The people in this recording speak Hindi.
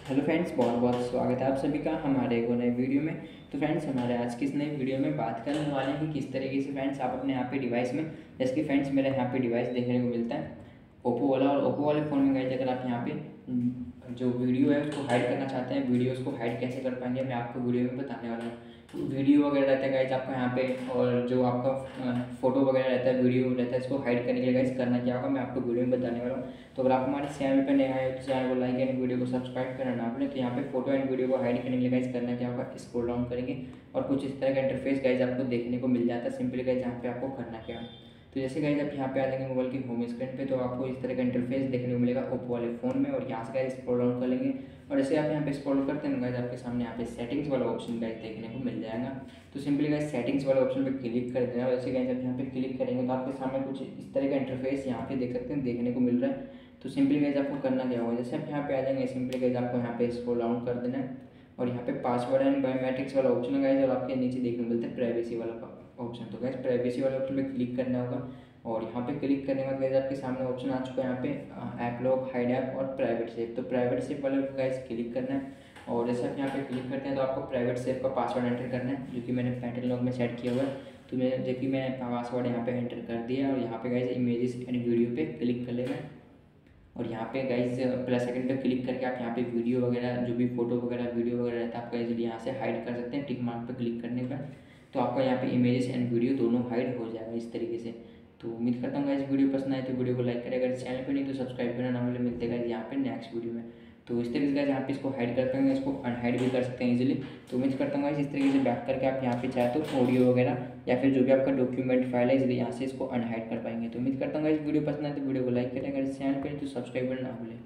हेलो फ्रेंड्स, बहुत बहुत स्वागत है आप सभी का हमारे एक नए वीडियो में। तो फ्रेंड्स, हमारे आज की इस नई वीडियो में बात करने वाले हैं कि किस तरीके से फ्रेंड्स आप अपने यहाँ पे डिवाइस में, जैसे कि फ्रेंड्स मेरे यहाँ पे डिवाइस देखने को मिलता है ओप्पो वाला, और ओप्पो वाले फ़ोन में गाइस अगर आप यहाँ पे जो वीडियो है उसको हाइड करना चाहते हैं, वीडियोज़ को हाइड कैसे कर पाएंगे मैं आपको वीडियो में बताने वाला हूँ। वीडियो वगैरह रहता है गाइस आपका यहाँ पे, और जो आपका फोटो वगैरह रहता है, वीडियो रहता है, इसको हाइड करने के लिए गाइस करना क्या होगा मैं आपको वीडियो में बताने वाला हूँ। तो अगर आप हमारे चैनल पर नए आए तो चैनल को लाइक एंड वीडियो को सब्सक्राइब करना ना भूलें। तो यहाँ पे फोटो एंड वीडियो को हाइड करने के लिए गाइस करना क्या होगा, स्क्रॉल डाउन करेंगे और कुछ इस तरह का इंटरफेस गाइस आपको देखने को मिल जाता है। सिंपली गाइस यहाँ पे आपको करना क्या है, तो जैसे गाइस आप यहाँ पे आ जाएंगे मोबाइल की होम स्क्रीन पे, तो आपको इस तरह का इंटरफेस देखने को मिलेगा ओप्पो वाले फ़ोन में। और यहाँ से गाइस स्क्रॉल डाउन कर लेंगे, और जैसे आप यहाँ पे स्क्रॉल करते हैं गाइस आपके सामने यहाँ पे सेटिंग्स वाला ऑप्शन गाइस देखने को मिल जाएगा। तो सिंपली गाइस सेटिंग्स वाले ऑप्शन पे क्लिक कर देना। वैसे गाइस आप यहाँ पे क्लिक करेंगे तो आपके सामने कुछ इस तरह का इंटरफेस यहाँ पे देख सकते हैं, देखने को मिल रहा है। तो सिंपली गाइस आपको करना क्या होगा, जैसे आप यहाँ पे आ जाएंगे सिंपली गाइस आपको यहाँ पे स्क्रॉल डाउन कर देना है, और यहाँ पे पासवर्ड एंड बायोमेट्रिक्स वाला ऑप्शन है गाइस, और आपके नीचे देखने को मिलता है प्राइवेसी वाला ऑप्शन। तो गाइस प्राइवेसी वाले ऑप्शन पे क्लिक करना होगा, और यहाँ पे क्लिक करने के बाद गाइस आपके सामने ऑप्शन आ चुका है यहाँ पे ऐप लॉक, हाइड ऐप और प्राइवेट सेव। तो प्राइवेट सेव वाले गाइस क्लिक करना है, और जैसे आप यहाँ पे क्लिक करते हैं तो आपको प्राइवेट सेव का पासवर्ड एंटर करना है, जो कि मैंने पैटर्न लॉक में सेट किया हुआ है। तो मैं देखिए मैंने पासवर्ड यहाँ पे एंटर कर दिया, और यहाँ पे गाइस इमेजेस एंड वीडियो पे क्लिक कर लेना है, और यहाँ पे गाइस प्लस सेकंड पे क्लिक करके आप यहाँ पे वीडियो वगैरह जो भी फोटो वगैरह वीडियो वगैरह रहता है आप गाइस यहाँ से हाइड कर सकते हैं। टिक मार्क पे क्लिक करने पर तो आपका यहाँ पे इमेजेस एंड वीडियो दोनों हाइड हो जाएगा इस तरीके से। तो उम्मीद करता हूँ गाइस वीडियो पसंद आए तो वीडियो को लाइक करें, अगर चैनल पे नहीं तो सब्सक्राइब करना ना भूलें। मिलते हैं यहाँ पे नेक्स्ट वीडियो में। तो इस तरीके से गाइस यहाँ पे इसको हाइड कर पाएंगे, इसको अनहाइड भी कर सकते हैं इजीली। तो उम्मीद करता हूँ गाइस इस तरीके से बैक करके आप यहाँ पे चाहे तो ऑडियो वगैरह या फिर जो भी आपका डॉक्यूमेंट फाइल है इसलिए यहाँ से इसको अनहाइड कर पाएंगे। तो उम्मीद करता हूँ गाइस वीडियो पसंद आए तो वीडियो को लाइक करें, अगर चैनल पर नहीं तो सब्सक्राइब करना ना भूलें।